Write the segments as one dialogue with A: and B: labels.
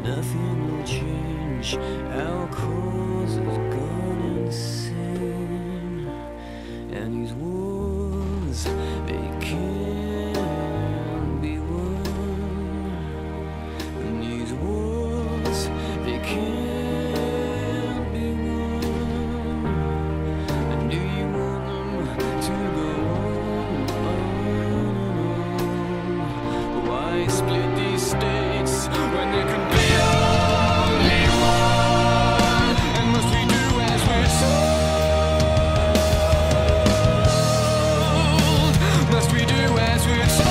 A: nothing will change. Our cause has gone insane, and these wars, they can't be won. And these wars, they can't be won. And do you want them to go on? Why split these states when there can be only one? And must we do as we're told? Must we do as we're told?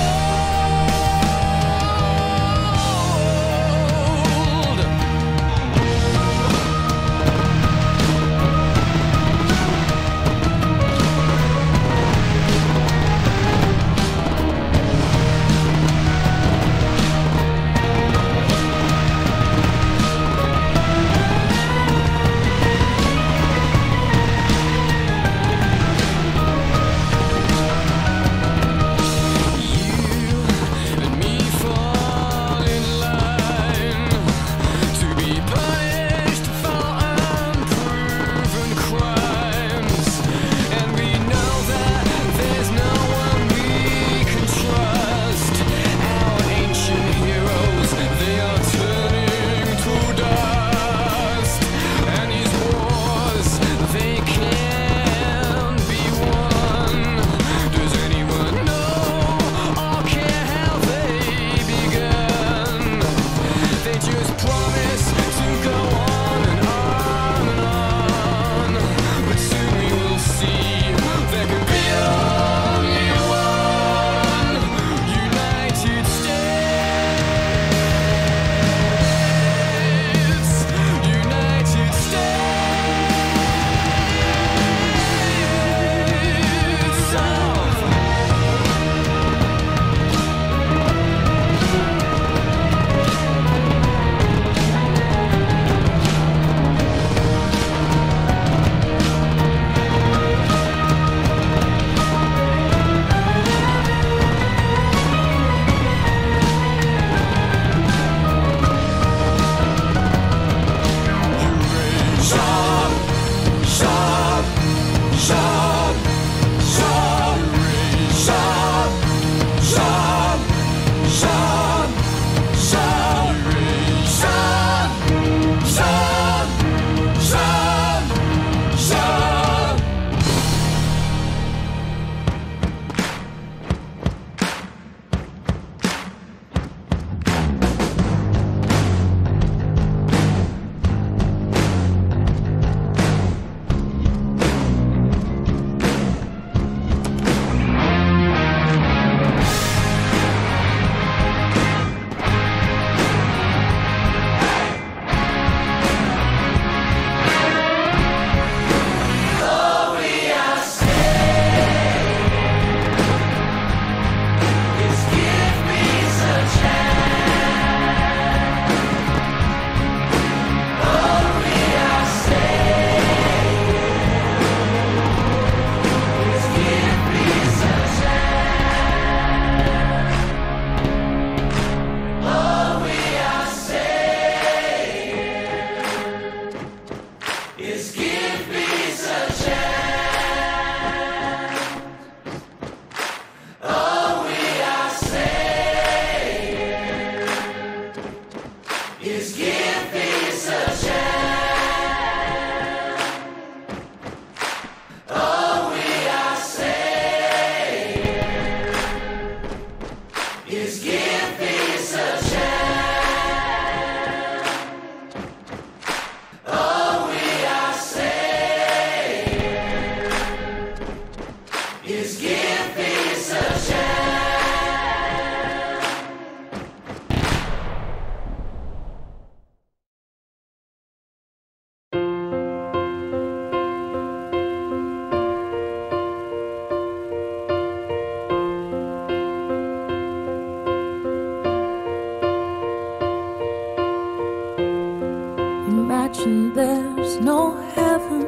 B: Imagine there's no heaven.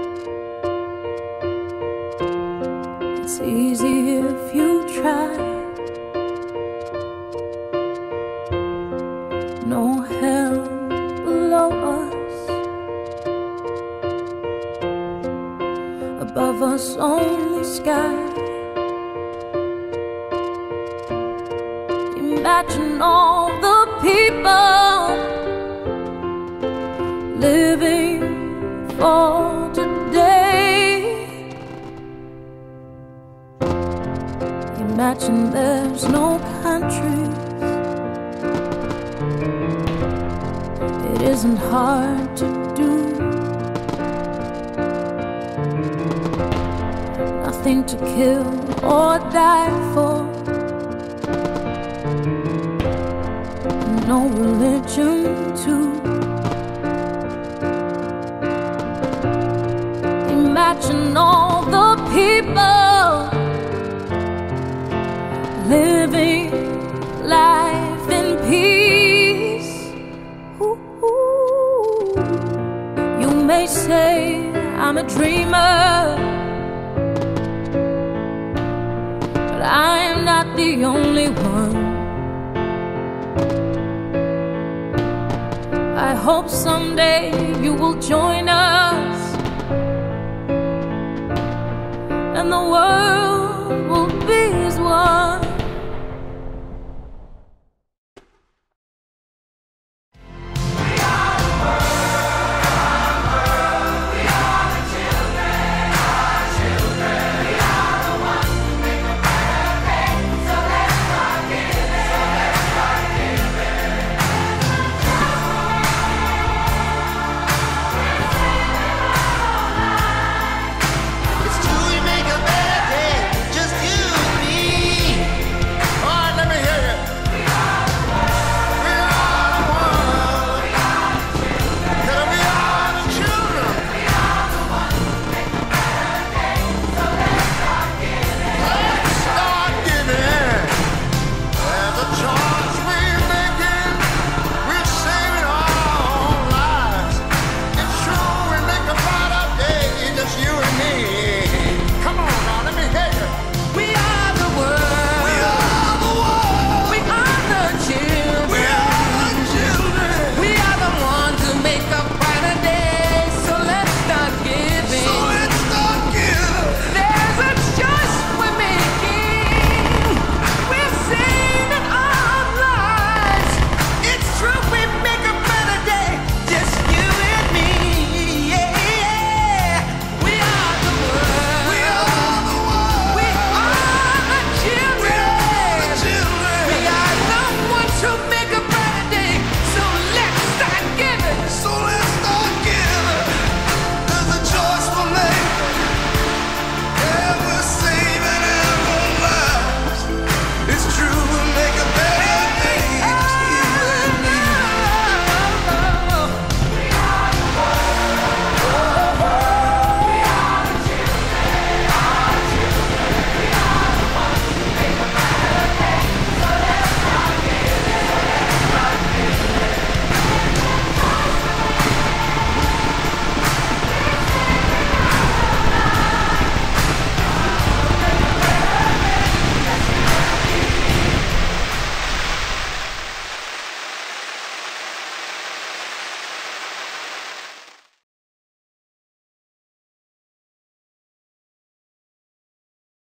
B: It's easy if you try. No hell below us, above us only sky. Imagine all the people living for today. Imagine there's no countries. It isn't hard to do. Nothing to kill or die for. No religion too. Imagine all the people living life in peace. Ooh, ooh. You may say I'm a dreamer, but I am not the only one. I hope someday you will join us, and the world